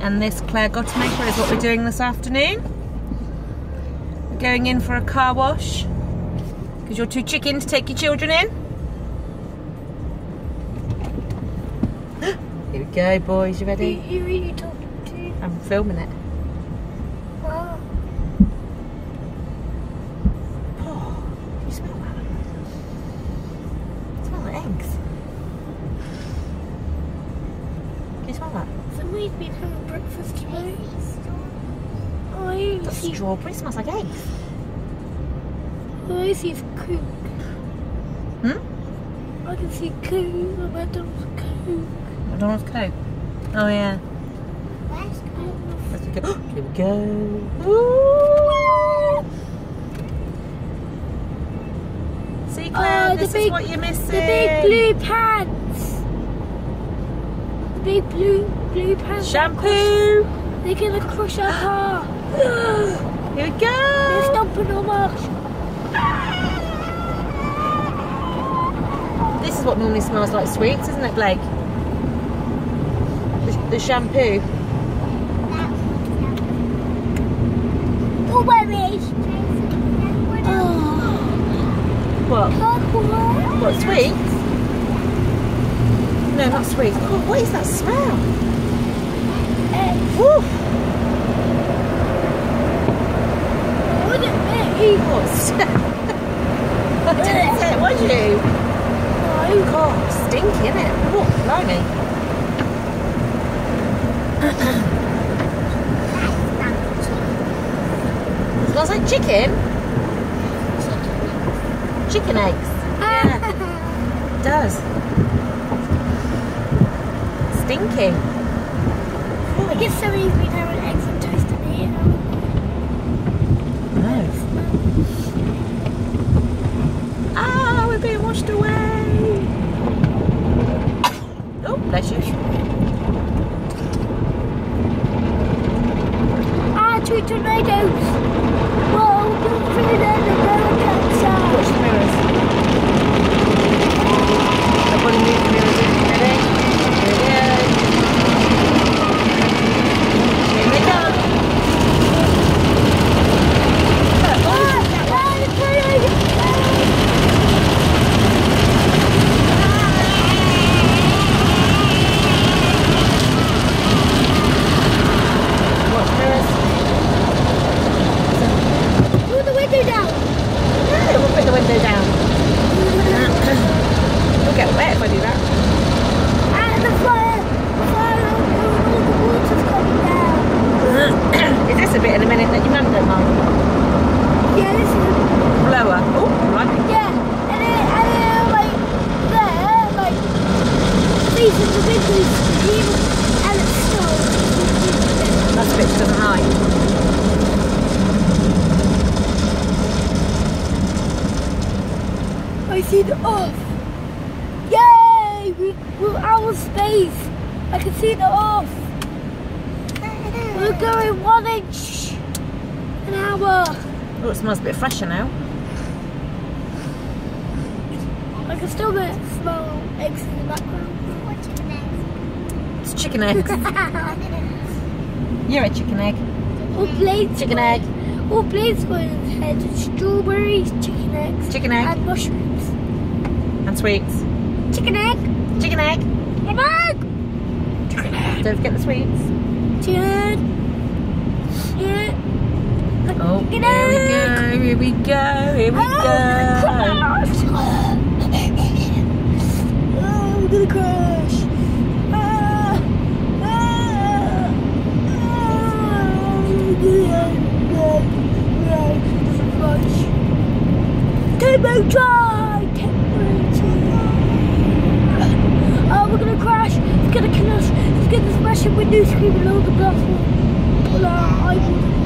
And this Claire Gottemaker is what we're doing this afternoon. We're going in for a car wash because you're too chicken to take your children in. Here we go, boys. You ready? Who are you talking to? I'm filming it. Oh. Oh, can you smell that? Smell the eggs. Can you smell that? Somebody's been having breakfast today. Oh, I The see. strawberry smells like eggs. Oh, I see Coke. Hmm? I can see Coke. McDonald's Coke. McDonald's Coke. Oh yeah. Let's go. Here we go. Ooh. See, Claire, this is what you're missing. The big blue pants. The big blue pants. Shampoo. They're gonna crush our car. Here we go. They're stomping on us. This is what normally smells like sweets, isn't it, Blake? The shampoo. Strawberries. What? What, sweets? No, not sweets. Oh, what is that smell? Woo! Wasn't me. What? I didn't say it, was you? No. God, stinky, isn't it? Oh, blimey. It smells like chicken. Chicken eggs. Yeah, it does. Stinky. I guess somebody's been having eggs and toast in here. No. Ah, we're being washed away. Oh, bless you. Two tornadoes. Whoa, you're feeling America outside. Watch the mirrors. Everybody move the mirrors in. Ready? Here we go. Here they go. Watch the mirrors. Pull the window down. Yeah, we'll put the window down. We'll get wet if I do that. And the fire, all the water's coming down. Is this a bit in a minute that your mum don't mind? Yeah, this is, Blower. Oh, right. yeah. And then like, there, like, facing the window screen, and it's still. That's a bit she doesn't like. I see the off. Yay! We're out of space. I can see the off. We're going 1 inch an hour. Oh, it smells a bit fresher now. I can still smell eggs in the background. It's chicken eggs. You're a chicken egg. All blades. Chicken egg. All blades going in the head. Strawberries, chicken eggs. Chicken egg. And mushrooms. And sweets. Chicken egg. Chicken egg. Chicken egg. Chicken egg. Don't forget the sweets. Chicken. Yeah. Oh, Chicken here we egg. go. Here we go. Here we go. Oh, we're gonna crash. Turbo drive! Oh, we're gonna crash! It's gonna kill us! It's gonna smash the window screen and all the glass. Well, I wouldn't.